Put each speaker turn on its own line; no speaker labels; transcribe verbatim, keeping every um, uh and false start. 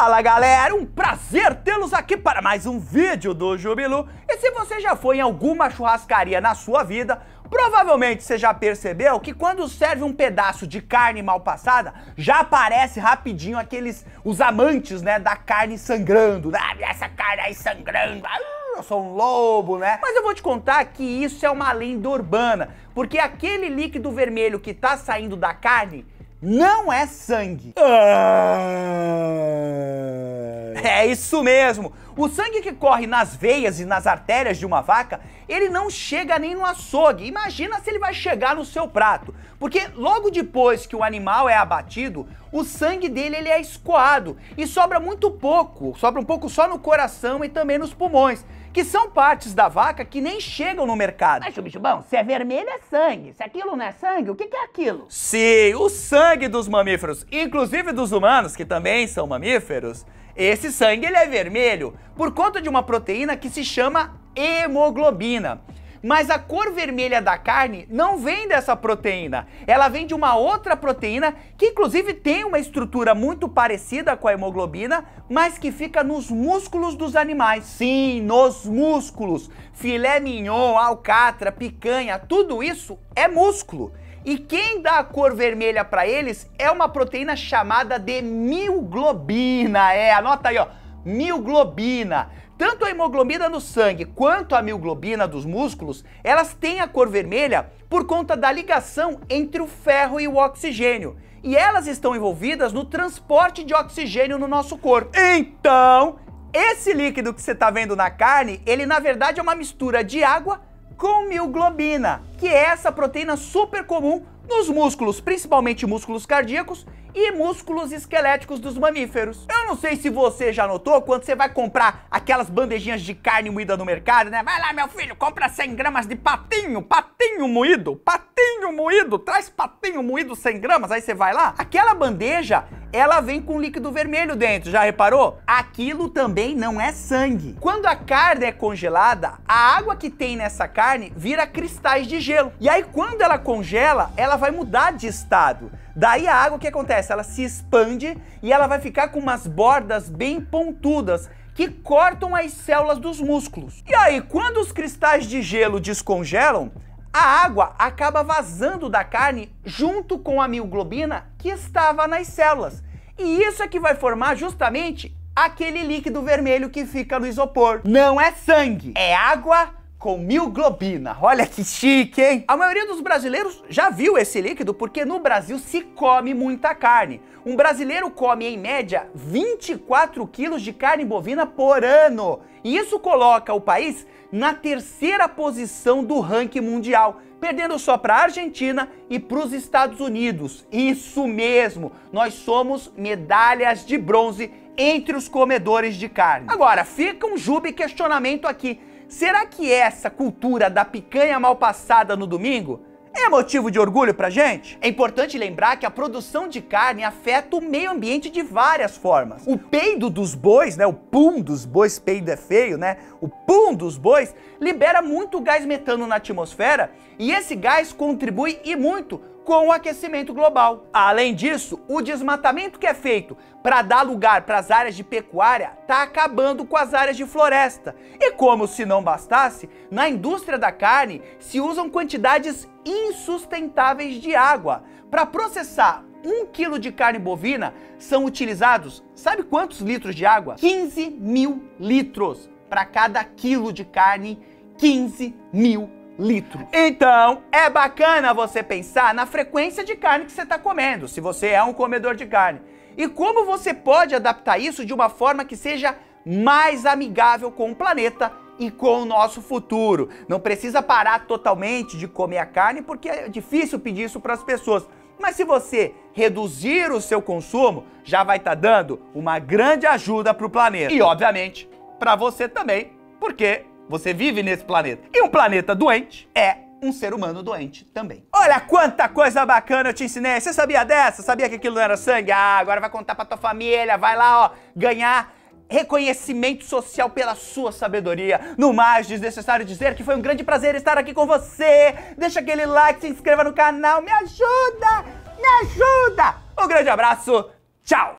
Fala galera, um prazer tê-los aqui para mais um vídeo do Jubilu. E se você já foi em alguma churrascaria na sua vida, provavelmente você já percebeu que quando serve um pedaço de carne mal passada, já aparece rapidinho aqueles, os amantes, né, da carne sangrando. Ah, essa carne aí sangrando, ah, eu sou um lobo, né? Mas eu vou te contar que isso é uma lenda urbana, porque aquele líquido vermelho que tá saindo da carne não é sangue. É isso mesmo. O sangue que corre nas veias e nas artérias de uma vaca, ele não chega nem no açougue. Imagina se ele vai chegar no seu prato. Porque logo depois que o animal é abatido, o sangue dele ele é escoado e sobra muito pouco. Sobra um pouco só no coração e também nos pulmões, que são partes da vaca que nem chegam no mercado.
Mas, Chubão, se é vermelho é sangue. Se aquilo não é sangue, o que, que é aquilo?
Sim, o sangue dos mamíferos, inclusive dos humanos, que também são mamíferos, esse sangue ele é vermelho por conta de uma proteína que se chama hemoglobina. Mas a cor vermelha da carne não vem dessa proteína, ela vem de uma outra proteína que inclusive tem uma estrutura muito parecida com a hemoglobina, mas que fica nos músculos dos animais. Sim, nos músculos. Filé mignon, alcatra, picanha, tudo isso é músculo. E quem dá a cor vermelha para eles é uma proteína chamada de mioglobina. É, anota aí, ó, mioglobina. Tanto a hemoglobina no sangue quanto a mioglobina dos músculos, elas têm a cor vermelha por conta da ligação entre o ferro e o oxigênio. E elas estão envolvidas no transporte de oxigênio no nosso corpo. Então, esse líquido que você está vendo na carne, ele na verdade é uma mistura de água com mioglobina, que é essa proteína super comum nos músculos, principalmente músculos cardíacos e músculos esqueléticos dos mamíferos. Eu não sei se você já notou, quando você vai comprar aquelas bandejinhas de carne moída no mercado, né? Vai lá, meu filho, compra cem gramas de patinho, patinho moído, patinho moído, traz patinho moído cem gramas, aí você vai lá. Aquela bandeja, ela vem com líquido vermelho dentro, já reparou? Aquilo também não é sangue. Quando a carne é congelada, a água que tem nessa carne vira cristais de gelo. E aí quando ela congela, ela vai mudar de estado. Daí a água, o que acontece? Ela se expande e ela vai ficar com umas bordas bem pontudas que cortam as células dos músculos. E aí, quando os cristais de gelo descongelam, a água acaba vazando da carne junto com a mioglobina que estava nas células. E isso é que vai formar justamente aquele líquido vermelho que fica no isopor. Não é sangue, é água com mioglobina. Olha que chique, hein? A maioria dos brasileiros já viu esse líquido porque no Brasil se come muita carne. Um brasileiro come, em média, vinte e quatro quilos de carne bovina por ano. E isso coloca o país na terceira posição do ranking mundial, perdendo só para a Argentina e para os Estados Unidos. Isso mesmo, nós somos medalhas de bronze entre os comedores de carne. Agora, fica um jube questionamento aqui. Será que essa cultura da picanha mal passada no domingo é motivo de orgulho pra gente? É importante lembrar que a produção de carne afeta o meio ambiente de várias formas. O peido dos bois, né, o pum dos bois, peido é feio, né? O pum dos bois libera muito gás metano na atmosfera e esse gás contribui e muito com o aquecimento global. Além disso, o desmatamento que é feito para dar lugar para as áreas de pecuária está acabando com as áreas de floresta. E como se não bastasse, na indústria da carne se usam quantidades insustentáveis de água. Para processar um quilo de carne bovina são utilizados, sabe quantos litros de água? quinze mil litros. Para cada quilo de carne, quinze mil litros. Então, é bacana você pensar na frequência de carne que você está comendo, se você é um comedor de carne. E como você pode adaptar isso de uma forma que seja mais amigável com o planeta e com o nosso futuro. Não precisa parar totalmente de comer a carne, porque é difícil pedir isso para as pessoas. Mas se você reduzir o seu consumo, já vai estar dando uma grande ajuda para o planeta. E, obviamente, para você também, porque você vive nesse planeta. E um planeta doente é um ser humano doente também. Olha quanta coisa bacana eu te ensinei. Você sabia dessa? Sabia que aquilo não era sangue? Ah, agora vai contar pra tua família. Vai lá, ó, ganhar reconhecimento social pela sua sabedoria. No mais, desnecessário dizer que foi um grande prazer estar aqui com você. Deixa aquele like, se inscreva no canal. Me ajuda! Me ajuda! Um grande abraço. Tchau!